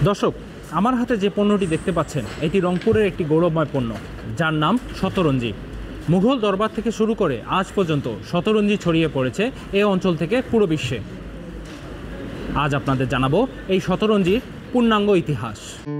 দর্শক, আমার হাতে যে পণ্যটি দেখতে পাচ্ছেন এটি রংপুরের একটি গৌরবময় পণ্য, যার নাম শতরঞ্জি। মুঘল দরবার থেকে শুরু করে আজ পর্যন্ত শতরঞ্জি ছড়িয়ে পড়েছে এই অঞ্চল থেকে পুরো বিশ্বে। আজ আপনাদের জানাবো এই শতরঞ্জির পূর্ণাঙ্গ ইতিহাস।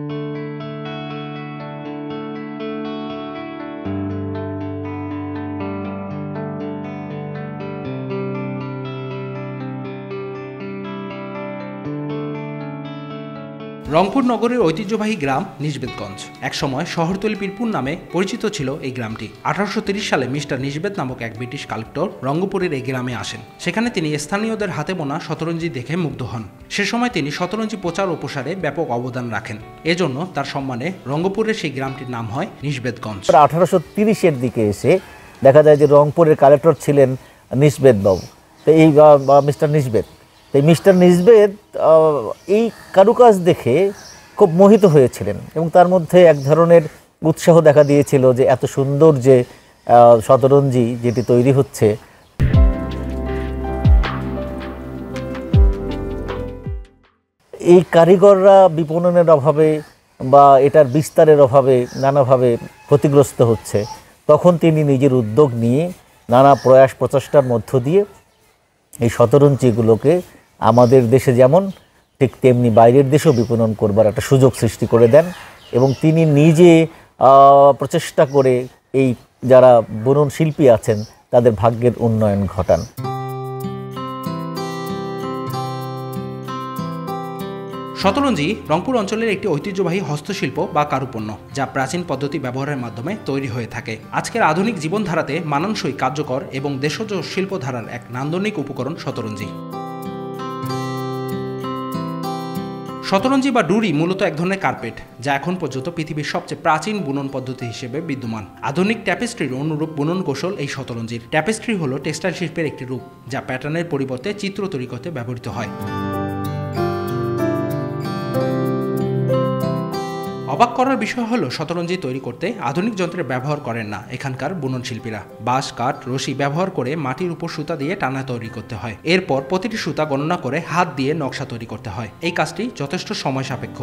রংপুর নগরের ঐতিহ্যবাহী গ্রাম নিজবেদগঞ্জ একসময় শহরতলি পীরপুর নামে পরিচিত ছিল এই গ্রামটি। 1830 সালে মিস্টার নিজবেদ নামক এক ব্রিটিশ কালেক্টর রঙ্গপুরের এই গ্রামে আসেন। সেখানে তিনি স্থানীয়দের হাতে বোনা শতরঞ্জি দেখে মুগ্ধ হন। সে সময় তিনি শতরঞ্জি প্রচার ও প্রসারে ব্যাপক অবদান রাখেন। এজন্য তার সম্মানে রঙ্গপুরের সেই গ্রামটির নাম হয় নিজবেদগঞ্জ। 1830-এর দিকে এসে দেখা যায় যে রংপুরের কালেক্টর ছিলেন নিজবেদ বাবু। তো এই মিস্টার নিজবেদ, এই মিস্টার নিজবেদ এই কারুকাজ দেখে খুব মোহিত হয়েছিলেন এবং তার মধ্যে এক ধরনের উৎসাহ দেখা দিয়েছিল যে এত সুন্দর যে শতরঞ্জি যেটি তৈরি হচ্ছে, এই কারিগররা বিপণনের অভাবে বা এটার বিস্তারের অভাবে নানাভাবে ক্ষতিগ্রস্ত হচ্ছে। তখন তিনি নিজের উদ্যোগ নিয়ে নানা প্রয়াস প্রচেষ্টার মধ্য দিয়ে এই শতরঞ্জিগুলোকে আমাদের দেশে যেমন ঠিক তেমনি বাইরের দেশেও বিপণন করবার একটা সুযোগ সৃষ্টি করে দেন এবং তিনি নিজে প্রচেষ্টা করে এই যারা বুনন শিল্পী আছেন তাদের ভাগ্যের উন্নয়ন ঘটান। শতরঞ্জি রংপুর অঞ্চলের একটি ঐতিহ্যবাহী হস্তশিল্প বা কারুপণ্য, যা প্রাচীন পদ্ধতি ব্যবহারের মাধ্যমে তৈরি হয়ে থাকে। আজকের আধুনিক জীবনধারাতে মানানসই, কার্যকর এবং দেশজ শিল্পধারার এক নান্দনিক উপকরণ শতরঞ্জি। শতরঞ্জি বা ডুরি মূলত এক ধরনের কার্পেট, যা এখন পর্যন্ত পৃথিবীর সবচেয়ে প্রাচীন বুনন পদ্ধতি হিসেবে বিদ্যমান। আধুনিক ট্যাপেস্ট্রির অনুরূপ বুনন কৌশল এই শতরঞ্জির। ট্যাপেস্ট্রি হলো টেক্সটাইল শিল্পের একটি রূপ, যা প্যাটার্নের পরিবর্তে চিত্র তৈরি করতে ব্যবহৃত হয়। অবাক করার বিষয় হলো শতরঞ্জি তৈরি করতে আধুনিক যন্ত্রের ব্যবহার করেন না এখানকার বুনন শিল্পীরা। বাঁশ, কাঠ, রশি ব্যবহার করে মাটির উপর সুতা দিয়ে টানা তৈরি করতে হয়। এরপর প্রতিটি সুতা গণনা করে হাত দিয়ে নকশা তৈরি করতে হয়। এই কাজটি যথেষ্ট সময় সাপেক্ষ।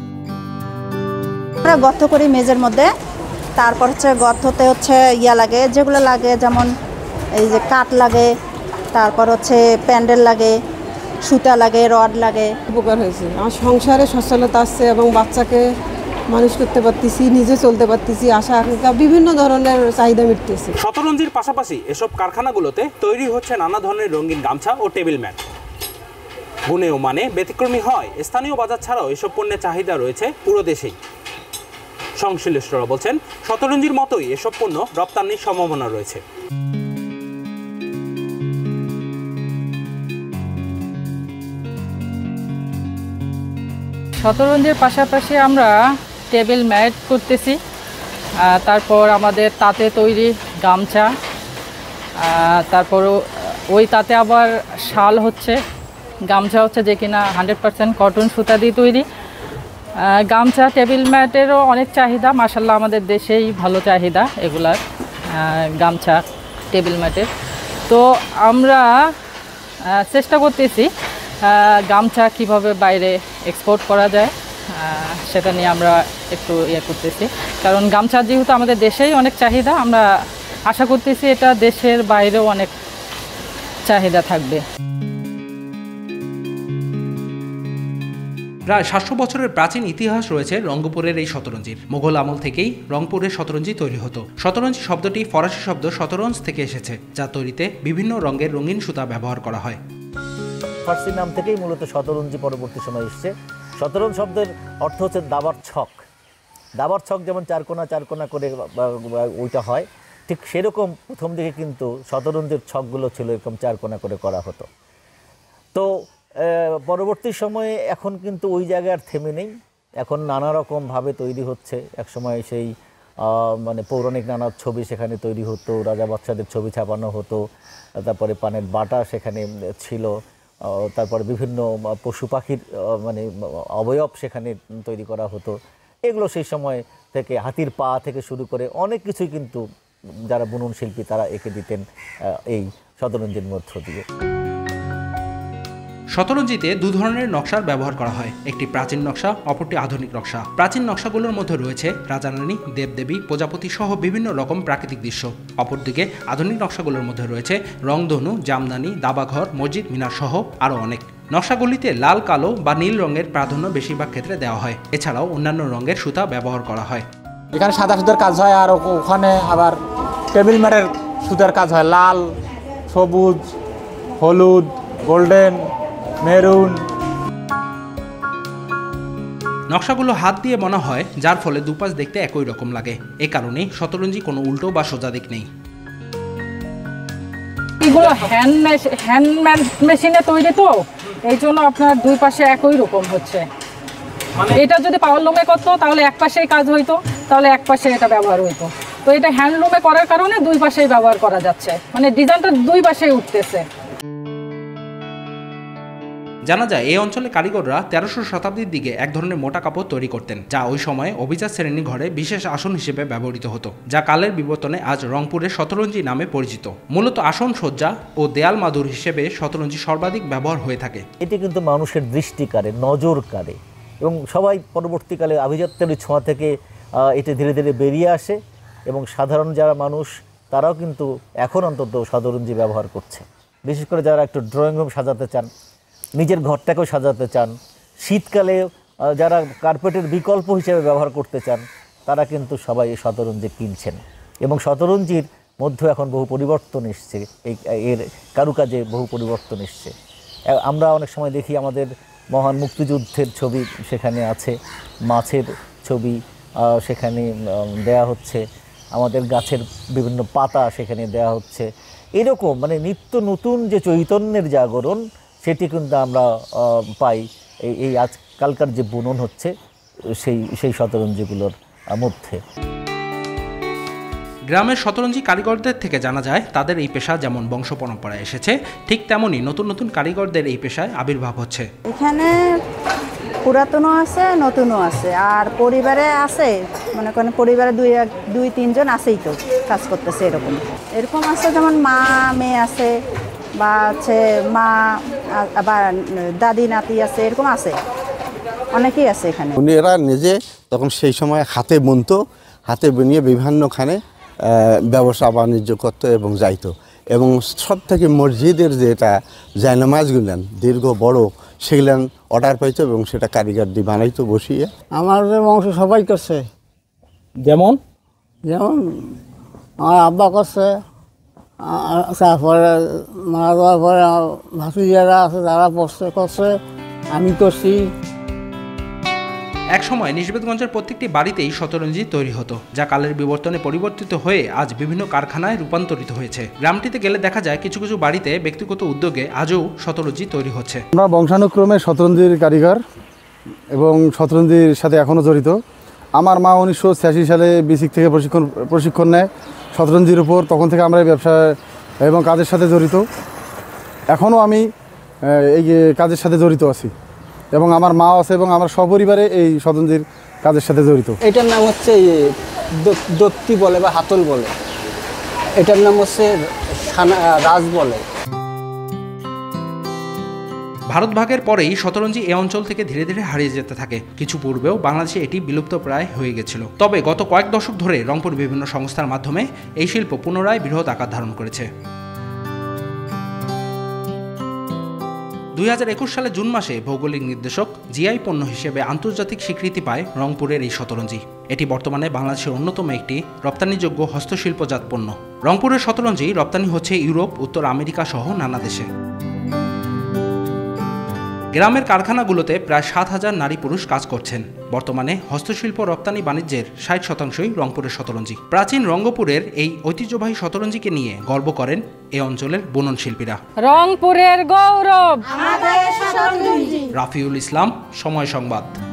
আমরা গর্ত করি মেজের মধ্যে, তারপর গর্ততে লাগে, যেগুলো লাগে, যেমন এই যে কাঠ লাগে, তারপর প্যান্ডেল লাগে, সুতা লাগে, রড লাগে। উপকার হয়েছে, আমার সংসারে সচ্ছলতা আসছে এবং বাচ্চাকে মানুষ করতে পারতেছি, নিজে চলতে পারতেছি, আশা আকাঙ্ক্ষা বিভিন্ন ধরনের চাহিদা মিটতেছে। শতরঞ্জির পাশাপাশি এসব কারখানাগুলোতে তৈরি হচ্ছে নানা ধরনের রঙিন গামছা ও টেবিল ম্যাট। গুণে ও মানে ব্যতিক্রমী হয় স্থানীয় বাজার ছাড়াও এসব পণ্যের চাহিদা রয়েছে পুরো দেশেই। সংশ্লিষ্টরা বলছেন শতরঞ্জির মতোই এসব পণ্য রপ্তানির সম্ভাবনা রয়েছে। শতরঞ্জির পাশাপাশি আমরা টেবিল ম্যাট করতেছি, তারপর আমাদের তাঁতে তৈরি গামছা, তারপর ওই তাতে আবার শাল হচ্ছে, গামছা হচ্ছে যে কিনা 100% কটন সুতা দিয়ে তৈরি। গামছা, টেবিল ম্যাটেরও অনেক চাহিদা, মাশাআল্লাহ আমাদের দেশেই ভালো চাহিদা এগুলার, গামছা, টেবিল ম্যাটের। তো আমরা চেষ্টা করতেছি গামছা কিভাবে বাইরে এক্সপোর্ট করা যায় সেটা নিয়ে আমরা একটু করতেছি, কারণ গামছা যেহেতু আমাদের দেশেই অনেক চাহিদা, আমরা আশা করতেছি এটা দেশের বাইরেও অনেক চাহিদা থাকবে। প্রায় 700 বছরের প্রাচীন ইতিহাস রয়েছে রংপুরের এই শতরঞ্জির। মুঘল আমল থেকেই রংপুরের শতরঞ্জি তৈরি হতো। শতরঞ্জি শব্দটি ফরাসি শব্দ শতরঞ্জ থেকে এসেছে, যা তৈরিতে বিভিন্ন রঙের রঙিন সুতা ব্যবহার করা হয়। ফার্সি নাম থেকেই মূলত শতরঞ্জি পরবর্তী সময় এসছে। শতরঞ্জ শব্দের অর্থ হচ্ছে দাবার ছক। দাবার ছক যেমন চারকোনা চারকোনা করে ওইটা হয়, ঠিক সেরকম প্রথম দিকে কিন্তু শতরঞ্জের ছকগুলো ছিল এরকম চারকোনা করে করা হতো। তো পরবর্তী সময়ে এখন কিন্তু ওই জায়গায় আর থেমে নেই, এখন নানা রকমভাবে তৈরি হচ্ছে। একসময় সেই মানে পৌরাণিক নানা ছবি সেখানে তৈরি হতো, রাজা বাদশাদের ছবি ছাপানো হতো, তারপরে পানের বাটা সেখানে ছিল, তারপরে বিভিন্ন পশু পাখির মানে অবয়ব সেখানে তৈরি করা হতো। এগুলো সেই সময় থেকে হাতির পা থেকে শুরু করে অনেক কিছুই কিন্তু যারা বুনন শিল্পী তারা এঁকে দিতেন এই শতরঞ্জির মধ্য দিয়ে। শতরঞ্জিতে দু ধরনের নকশার ব্যবহার করা হয়, একটি প্রাচীন নকশা, অপরটি আধুনিক নকশা। প্রাচীন নকশাগুলোর মধ্যে রয়েছে রাজারানী, দেবদেবী, প্রজাপতি সহ বিভিন্ন রকম প্রাকৃতিক দৃশ্য। অপরদিকে আধুনিক নকশাগুলোর মধ্যে রয়েছে রংধনু, জামদানি, দাবাঘর, মসজিদ মিনার সহ আরও অনেক। নকশাগুলিতে লাল, কালো বা নীল রঙের প্রাধান্য বেশিরভাগ ক্ষেত্রে দেওয়া হয়। এছাড়াও অন্যান্য রঙের সুতা ব্যবহার করা হয়। এখানে সাদা সুতার কাজ হয়, আর ওখানে আবার টেবিল ম্যাটের সুতার কাজ হয়, লাল, সবুজ, হলুদ, গোল্ডেন, মেরুন। নকশাগুলো হাত দিয়ে বোনা হয়, যার ফলে দুপাশ দেখতে একই রকম লাগে। এ কারণেই শতরঞ্জি কোনো উল্টো বা সোজা দিক নেই। এগুলো হ্যান্ড মেশিনে তৈরি, তো এই জন্য আপনার দুই পাশে একই রকম হচ্ছে। এটা যদি পাওয়ারলুমে করতো তাহলে এক পাশেই কাজ হইতো, তাহলে এক পাশে এটা ব্যবহার হইতো। তো এটা হ্যান্ডলুমে করার কারণে দুই পাশেই ব্যবহার করা যাচ্ছে, মানে ডিজাইনটা দুই পাশেই উঠতেছে। জানা যায় এই অঞ্চলে কারিগররা 1300 শতাব্দীর দিকে এক ধরনের মোটা কাপড় তৈরি করতেন, যা ওই সময়ে অভিজাত শ্রেণী ঘরে বিশেষ আসন হিসেবে ব্যবহৃত হতো, যা কালের বিবর্তনে আজ রংপুরের শতরঞ্জি নামে পরিচিত। মূলত আসন সজ্জা ও দেয়াল মাদুর হিসেবে শতরঞ্জি সর্বাধিক ব্যবহার হয়ে থাকে। এটি কিন্তু মানুষের দৃষ্টি কাড়ে, নজর কাড়ে, এবং সবাই পরবর্তীকালে আভিজাত্যের ছোঁয়া থেকে এটি ধীরে ধীরে বেরিয়ে আসে, এবং সাধারণ যারা মানুষ তারাও কিন্তু এখন অন্তত শতরঞ্জি ব্যবহার করছে। বিশেষ করে যারা একটু ড্রয়িং রুম সাজাতে চান, নিজের ঘরটাকেও সাজাতে চান, শীতকালে যারা কার্পেটের বিকল্প হিসেবে ব্যবহার করতে চান, তারা কিন্তু সবাই এই শতরঞ্জি কিনছেন। এবং শতরঞ্জির মধ্যে এখন বহু পরিবর্তন এসছে, এর কারুকাজে বহু পরিবর্তন এসছে। আমরা অনেক সময় দেখি আমাদের মহান মুক্তিযুদ্ধের ছবি সেখানে আছে, মাছের ছবি সেখানে দেয়া হচ্ছে, আমাদের গাছের বিভিন্ন পাতা সেখানে দেয়া হচ্ছে। এরকম মানে নিত্য নতুন যে চৈতন্যের জাগরণ, সেটি কিন্তু আমরা পাই এই আজকালকার যে বুনন হচ্ছে সেই শতরঞ্জিগুলোর মধ্যে। গ্রামের শতরঞ্জি কারিগরদের থেকে জানা যায় তাদের এই পেশা যেমন বংশ পরম্পরায় এসেছে, ঠিক তেমনই নতুন নতুন কারিগরদের এই পেশায় আবির্ভাব হচ্ছে। এখানে পুরাতনও আছে, নতুনও আছে, আর পরিবারে আছে, মনে করেন পরিবারে দুই তিনজন আছেই তো কাজ করতেছে। এরকম আছে, যেমন মা মেয়ে আছে, বা হচ্ছে মা আবার দাদি নাতি আছে, এরকম আছে, অনেকেই আছে এখানে। এরা নিজে তখন সেই সময় হাতে বুনতো, হাতে বুনিয়ে বিভিন্নখানে ব্যবসা বাণিজ্য করতো এবং যাইতো। এবং সব থেকে মসজিদের যেটা জায়নামাজগুলেন দীর্ঘ বড়, সেগুলেন অর্ডার পাইতো এবং সেটা কারিগর দিয়ে বানাইতো বসিয়ে। আমাদের বংশ সবাই করছে, যেমন আমার আব্বা করছে, তারপরে মারা যাওয়ার পরে ভাসুজিয়ারা আছে তারা করছে, আমি করছি। এক সময় নিশবেতগঞ্জের প্রত্যেকটি বাড়িতেই শতরঞ্জি তৈরি হতো, যা কালের বিবর্তনে পরিবর্তিত হয়ে আজ বিভিন্ন কারখানায় রূপান্তরিত হয়েছে। গ্রামটিতে গেলে দেখা যায় কিছু কিছু বাড়িতে ব্যক্তিগত উদ্যোগে আজও শতরঞ্জি তৈরি হচ্ছে। আমরা বংশানুক্রমে শতরঞ্জির কারিগর এবং শতরঞ্জির সাথে এখনও জড়িত। আমার মা 1986 সালে বিসিক থেকে প্রশিক্ষণ নেয় শতরঞ্জির উপর, তখন থেকে আমরা এই ব্যবসা এবং কাজের সাথে জড়িত। এখনও আমি এই কাজের সাথে জড়িত আছি, এবং আমার মা আছে এবং আমরা সপরিবারে এই শতরঞ্জির কাজের সাথে জড়িত। এটার নাম হচ্ছে দত্তি বলে বা হাতল বলে, এটার নাম হচ্ছে রাজ বলে। ভারত ভাগের পরেই শতরঞ্জি এ অঞ্চল থেকে ধীরে ধীরে হারিয়ে যেতে থাকে। কিছু পূর্বেও বাংলাদেশে এটি বিলুপ্ত প্রায় হয়ে গেছিল। তবে গত কয়েক দশক ধরে রংপুর বিভিন্ন সংস্থার মাধ্যমে এই শিল্প পুনরায় বৃহৎ আকার ধারণ করেছে। 2021 সালে জুন মাসে ভৌগোলিক নির্দেশক জিআই পণ্য হিসেবে আন্তর্জাতিক স্বীকৃতি পায় রংপুরের এই শতরঞ্জি। এটি বর্তমানে বাংলাদেশের অন্যতম একটি রপ্তানিযোগ্য হস্তশিল্পজাত পণ্য। রংপুরের শতরঞ্জি রপ্তানি হচ্ছে ইউরোপ, উত্তর আমেরিকা সহ নানা দেশে। গ্রামের কারখানাগুলোতে প্রায় 7,000 নারী পুরুষ কাজ করছেন। বর্তমানে হস্তশিল্প রপ্তানি বাণিজ্যের 60% রংপুরের শতরঞ্জি। প্রাচীন রঙ্গপুরের এই ঐতিহ্যবাহী শতরঞ্জিকে নিয়ে গর্ব করেন এ অঞ্চলের বুনন শিল্পীরা। রংপুরের গৌরব রাফিউল ইসলাম, সময় সংবাদ।